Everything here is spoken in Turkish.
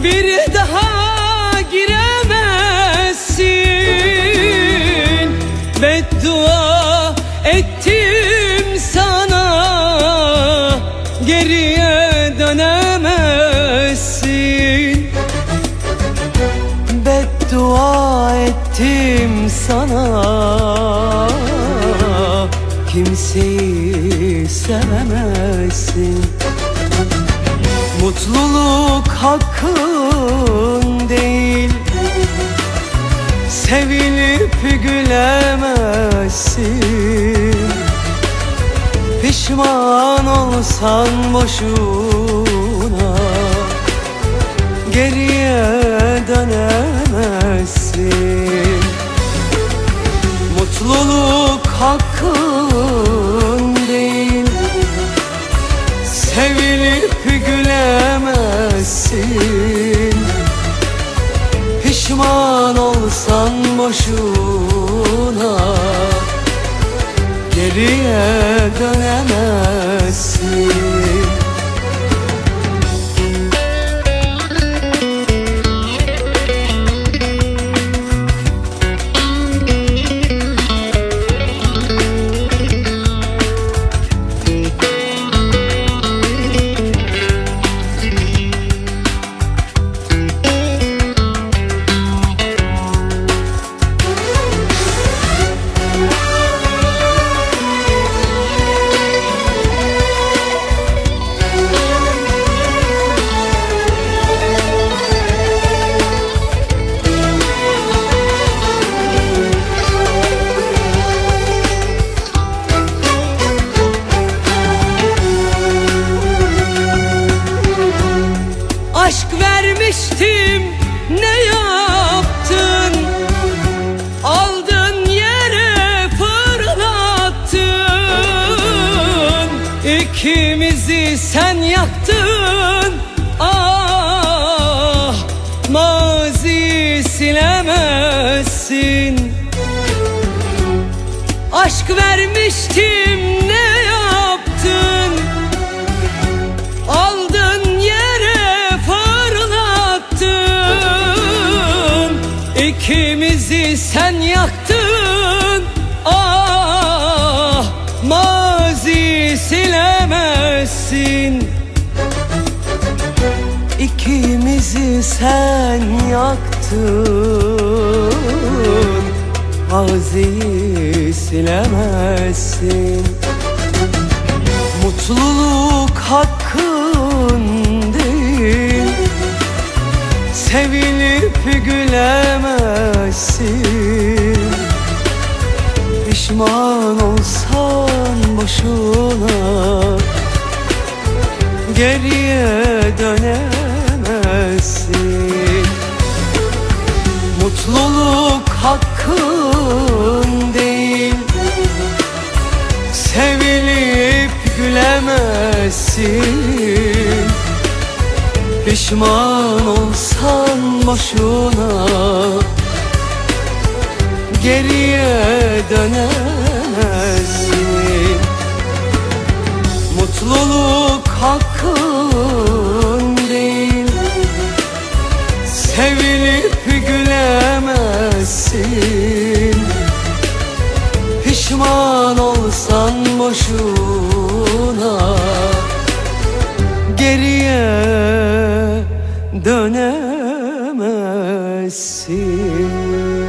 bir daha giremezsin. Beddua ettim sana, geriye dönemezsin. Beddua ettim sana, kimseyi sevemezsin. Mutluluk hakkın değil, sevilip gülemezsin. Pişman olsan boşuna, geriye dönemezsin. Mutluluk hakkın değil, sevilip gülemezsin. Pişman olsan boşuna, geriye dönemezsin. Aşk vermiştim, ne yaptın? Aldın yere fırlattın. İkimizi sen yaktın. Ah, maziyi silemezsin. Aşk vermiştim, ne yaptın? Aldın yere fırlattın. İkimizi sen yaktın. Ah, maziyi silemezsin. İkimizi sen yaktın. Maziyi silemezsin. Mutluluk hakkın değil, sevilip gülemezsin. Pişman olsan boşuna, geriye dönemezsin. Mutluluk hakkın değil, sevilip gülemezsin. Pişman olsan boşuna, geriye dönemezsin. Mutluluk hakkın değil, sevilip gülemezsin. Pişman olsan boşuna, geriye dönemezsin.